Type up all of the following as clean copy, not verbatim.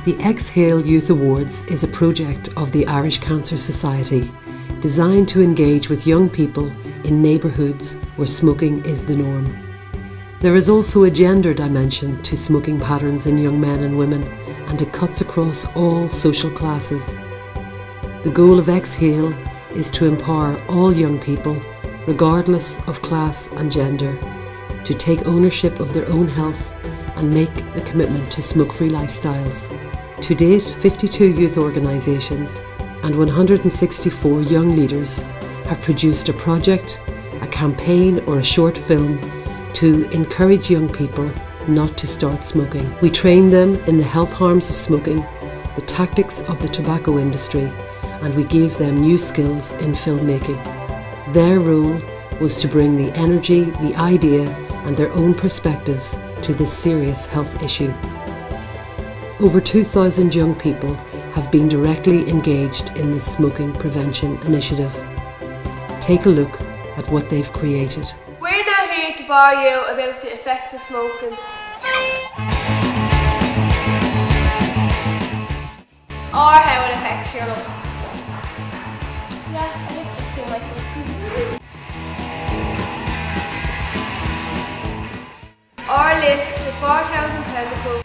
The X-HALE Youth Awards is a project of the Irish Cancer Society designed to engage with young people in neighbourhoods where smoking is the norm. There is also a gender dimension to smoking patterns in young men and women, and it cuts across all social classes. The goal of X-HALE is to empower all young people, regardless of class and gender, to take ownership of their own health and make the commitment to smoke-free lifestyles. To date, 52 youth organisations and 164 young leaders have produced a project, a campaign or a short film to encourage young people not to start smoking. We train them in the health harms of smoking, the tactics of the tobacco industry, and we gave them new skills in filmmaking. Their role was to bring the energy, the idea and their own perspectives to this serious health issue. Over 2,000 young people have been directly engaged in this smoking prevention initiative. Take a look at what they've created. We're now here to bore you about the effects of smoking, or how it affects your lungs. Yeah, I think just do my thing. Or lists the 4,000 chemicals.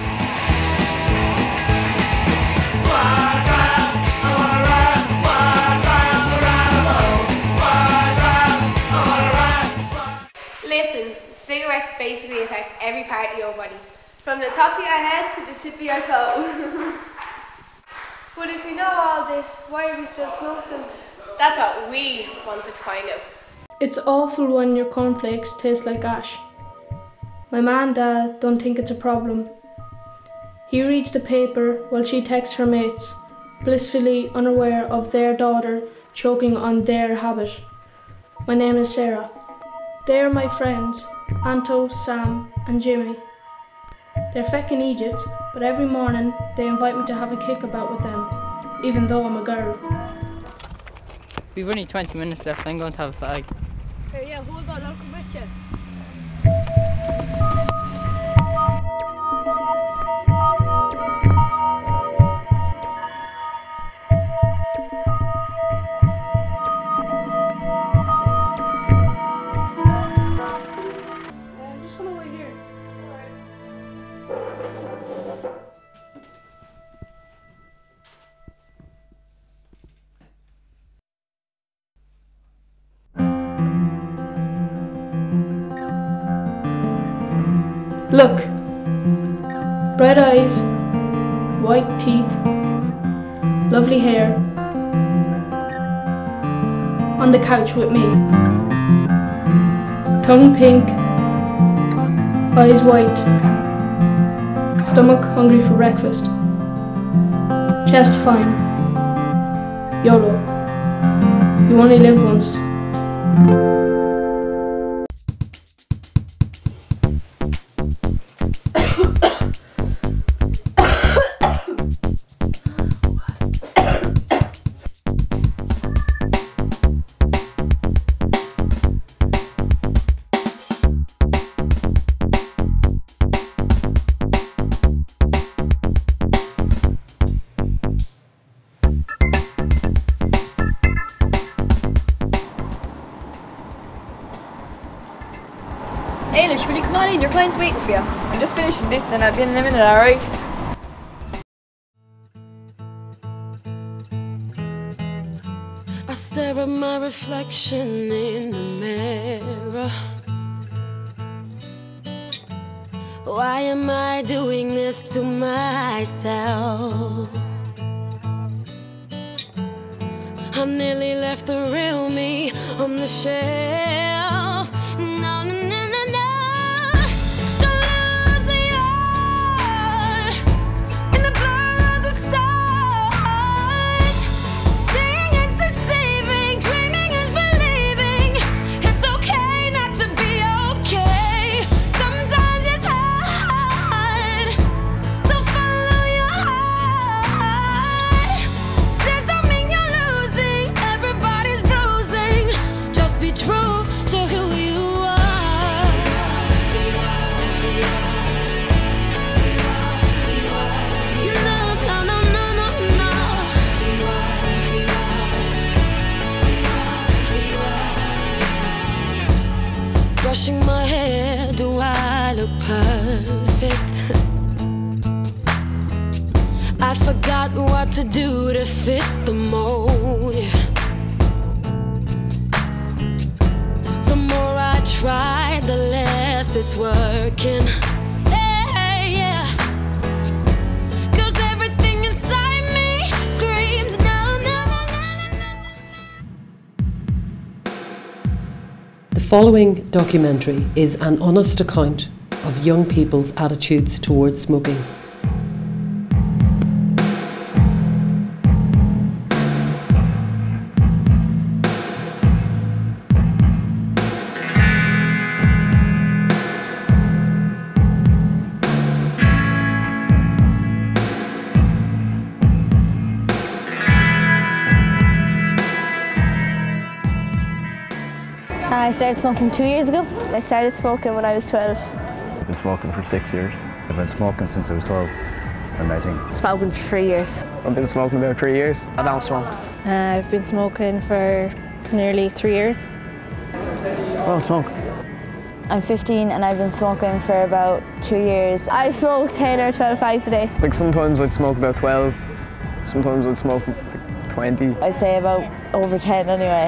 Listen, cigarettes basically affect every part of your body, from the top of your head to the tip of your toe. But if we know all this, why are we still smoking? That's what we wanted to find out. It's awful when your cornflakes taste like ash. My man and dad don't think it's a problem. He reads the paper while she texts her mates, blissfully unaware of their daughter choking on their habit. My name is Sarah. They are my friends, Anto, Sam and Jimmy. They're feckin' Egypt, but every morning they invite me to have a kickabout with them, even though I'm a girl. We've only 20 minutes left, I'm going to have a fag. Here, yeah, hold on, I'll come with you. Look, bright eyes, white teeth, lovely hair, on the couch with me. Tongue pink, eyes white, stomach hungry for breakfast, chest fine, YOLO, you only live once. Ailish, will you come on in? Your client's waiting for you. I'm just finishing this and I'll be in a minute, alright? I stare at my reflection in the mirror. Why am I doing this to myself? I nearly left the real me on the shelf. No, no, no, no, no. Don't lose your eye in the blur of the stars. Seeing is deceiving, dreaming is believing. It's okay not to be okay. Sometimes it's hard to follow your heart. Says don't mean you're losing. Everybody's bruising. Just be true to who perfect. I forgot what to do to fit the mold. The more I try, the less it's working. Hey, yeah. 'Cause everything inside me screams no, no, no, no, no. The following documentary is an honest account of young people's attitudes towards smoking. I started smoking 2 years ago. I started smoking when I was 12. I've been smoking for 6 years. I've been smoking since I was 12, and I think. Smoking 3 years. I've been smoking about 3 years. I don't smoke. I've been smoking for nearly 3 years. I don't smoke. I'm 15 and I've been smoking for about 2 years. I smoke 10 or 12 fags a day. Like sometimes I'd smoke about 12, sometimes I'd smoke like 20. I'd say about over 10 anyway.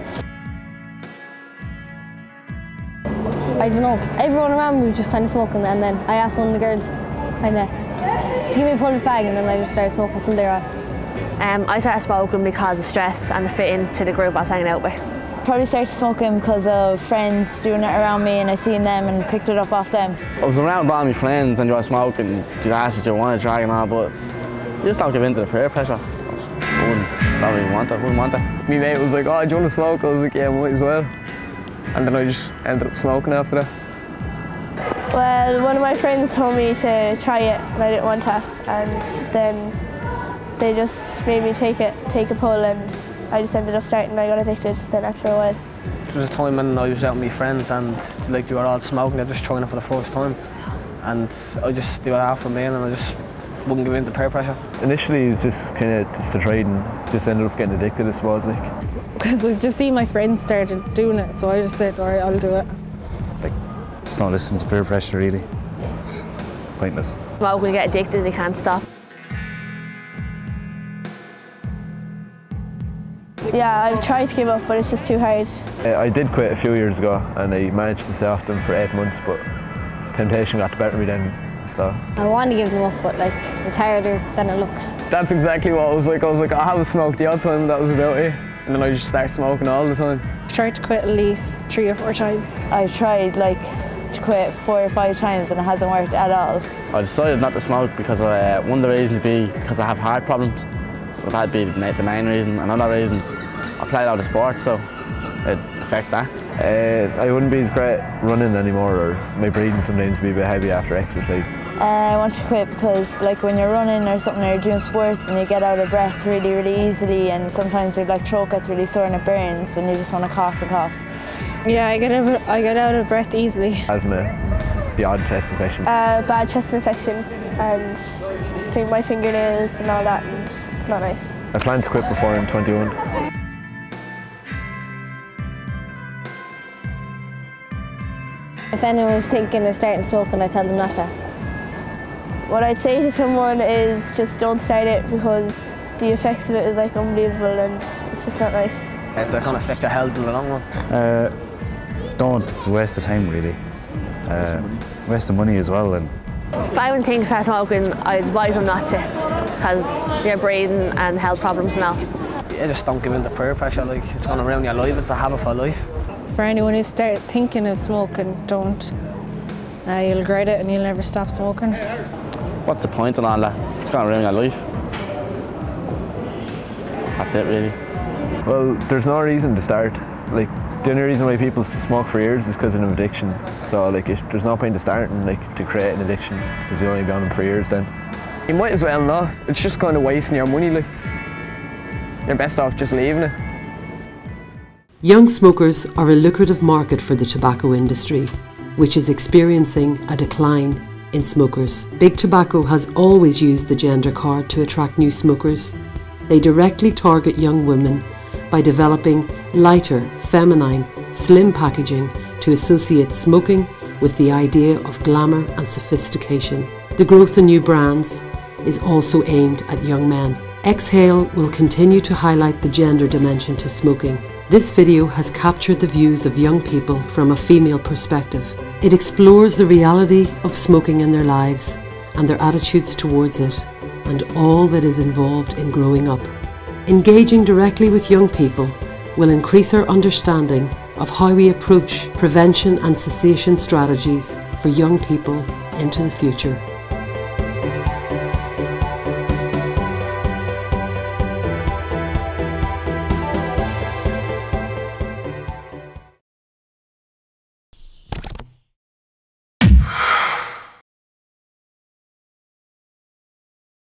I don't know, everyone around me was just kind of smoking, and then I asked one of the girls kind of to give me a pull of fag, and then I just started smoking from there on. I started smoking because of stress and to fit into the group I was hanging out with. Probably started smoking because of friends doing it around me, and I seen them and picked it up off them. I was around all my friends and they were smoking, you asked if you want to try and all, but you just don't give in to the peer pressure. Don't really want it, wouldn't want it. My mate was like, oh, do you want to smoke? I was like, yeah, might as well. And then I just ended up smoking after that. Well, one of my friends told me to try it and I didn't want to, and then they just made me take a pull, and I just ended up starting and I got addicted then after a while. There was a time when I was out with my friends and like they were all smoking, they were just trying it for the first time. And they were after me and I just wouldn't give in to peer pressure. Initially it was just kind of just a trade and just ended up getting addicted, I suppose. Because I just seen my friends started doing it, so I just said, all right, I'll do it. Like, just don't listen to peer pressure, really. Pointless. Well, when you get addicted, you can't stop. Yeah, I've tried to give up, but it's just too hard. I did quit a few years ago and I managed to stay off them for 8 months, but temptation got the better of me then, so. I want to give them up, but like, it's harder than it looks. That's exactly what I was like. I haven't smoked the odd time, that was about it. And then I just started smoking all the time. I've tried to quit at least 3 or 4 times. I've tried like to quit 4 or 5 times and it hasn't worked at all. I decided not to smoke because one of the reasons be because I have heart problems. So that'd be the main reason. Another reason, I play a lot of sport, so it'd affect that. I wouldn't be as great running anymore, or my breathing sometimes would be a bit heavy after exercise. I want to quit because like when you're running or something, or you're doing sports and you get out of breath really, really easily, and sometimes your like throat gets really sore and it burns and you just want to cough and cough. Yeah, I get out of breath easily. Asthma, the odd chest infection. Bad chest infection and my fingernails and all that, and it's not nice. I plan to quit before I'm 21. If anyone was thinking of starting smoking, I'd tell them not to. What I'd say to someone is just don't start it, because the effects of it is like unbelievable and it's just not nice. It's going to affect your health in the long run. Don't, it's a waste of time really. Waste of money as well. And If I would think start smoking, I'd advise them not to, because your breathing and health problems and all. Yeah, just don't give in to peer pressure, like it's going to ruin your life, it's a habit for life. For anyone who started thinking of smoking, don't. You'll regret it and you'll never stop smoking. What's the point in all that? It's going to ruin your life. That's it really. Well, there's no reason to start. Like, the only reason why people smoke for years is because of an addiction. So like, there's no point to starting to create an addiction, because you'll only be on them for years then. You might as well not. It's just kind of wasting your money. Like, you're best off just leaving it. Young smokers are a lucrative market for the tobacco industry, which is experiencing a decline in smokers. Big Tobacco has always used the gender card to attract new smokers. They directly target young women by developing lighter, feminine, slim packaging to associate smoking with the idea of glamour and sophistication. The growth in new brands is also aimed at young men. X-HALE will continue to highlight the gender dimension to smoking. This video has captured the views of young people from a female perspective. It explores the reality of smoking in their lives and their attitudes towards it, and all that is involved in growing up. Engaging directly with young people will increase our understanding of how we approach prevention and cessation strategies for young people into the future.